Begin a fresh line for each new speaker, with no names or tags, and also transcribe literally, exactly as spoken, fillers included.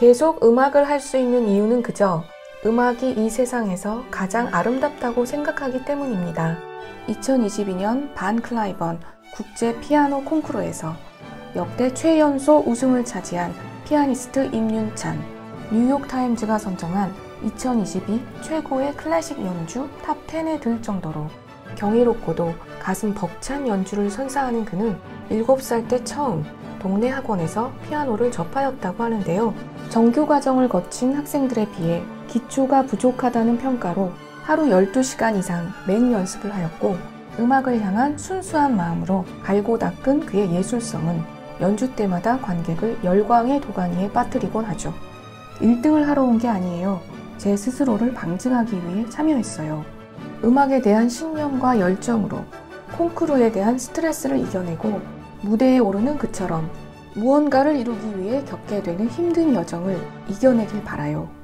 계속 음악을 할 수 있는 이유는 그저 음악이 이 세상에서 가장 아름답다고 생각하기 때문입니다. 이천이십이 년 반 클라이번 국제 피아노 콩쿠르에서 역대 최연소 우승을 차지한 피아니스트 임윤찬, 뉴욕타임즈가 선정한 이천이십이 최고의 클래식 연주 탑 텐에 들 정도로 경이롭고도 가슴 벅찬 연주를 선사하는 그는 일곱 살 때 처음 동네 학원에서 피아노를 접하였다고 하는데요. 정규 과정을 거친 학생들에 비해 기초가 부족하다는 평가로 하루 열두 시간 이상 맹연습을 하였고, 음악을 향한 순수한 마음으로 갈고 닦은 그의 예술성은 연주 때마다 관객을 열광의 도가니에 빠뜨리곤 하죠. 일 등을 하러 온 게 아니에요. 제 스스로를 방증하기 위해 참여했어요. 음악에 대한 신념과 열정으로 콩쿠르에 대한 스트레스를 이겨내고 무대에 오르는 그처럼 무언가를 이루기 위해 겪게 되는 힘든 여정을 이겨내길 바라요.